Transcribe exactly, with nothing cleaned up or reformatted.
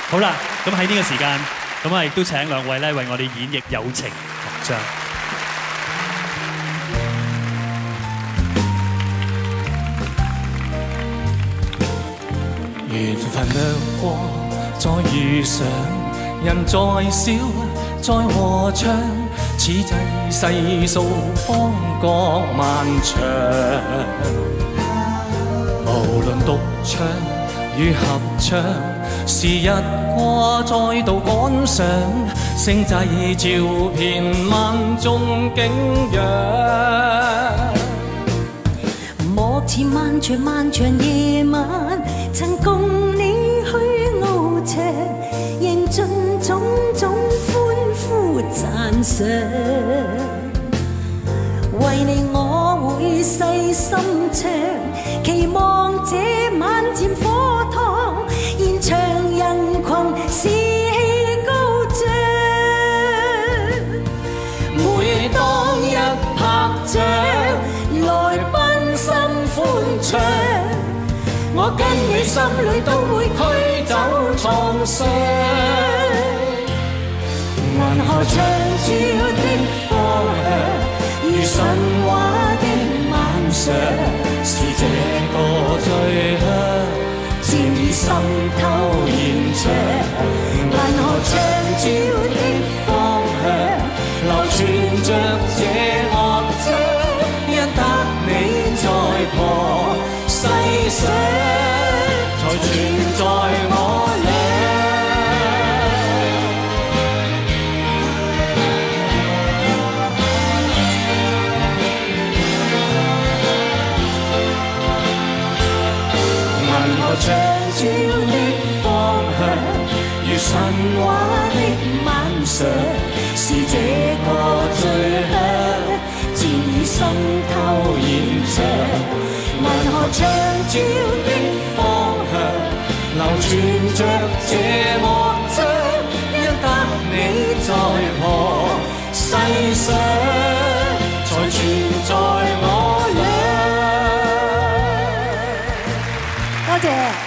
好啦，咁喺呢個時間，咁啊亦都請兩位咧為我哋演繹友情樂章。 緣分掠過，再遇上，人在笑，在和唱，此際細數方覺漫長。無論獨唱與合唱，時日過再度趕上，星際照遍萬眾景仰。 幕前漫長漫長夜晚，曾共你去翱翔，迎盡種種歡呼讚賞。為你我會細心唱，期望這晚漸火燙，現場人群士氣高漲。每當一拍掌，來賓心歡暢，我跟你心裏都會驅走創傷。銀河長照的方向，如神話的晚上，是這個醉香，漸已滲透現場。銀河長照的方向，流傳着這樂章，因得你在旁細想，才存在我倆。銀河長照的方向，如神話的晚上，是這個醉香，漸已滲透現場。銀河長照的方向，流傳着這樂章，因得你在旁細想，才存在我倆。多謝。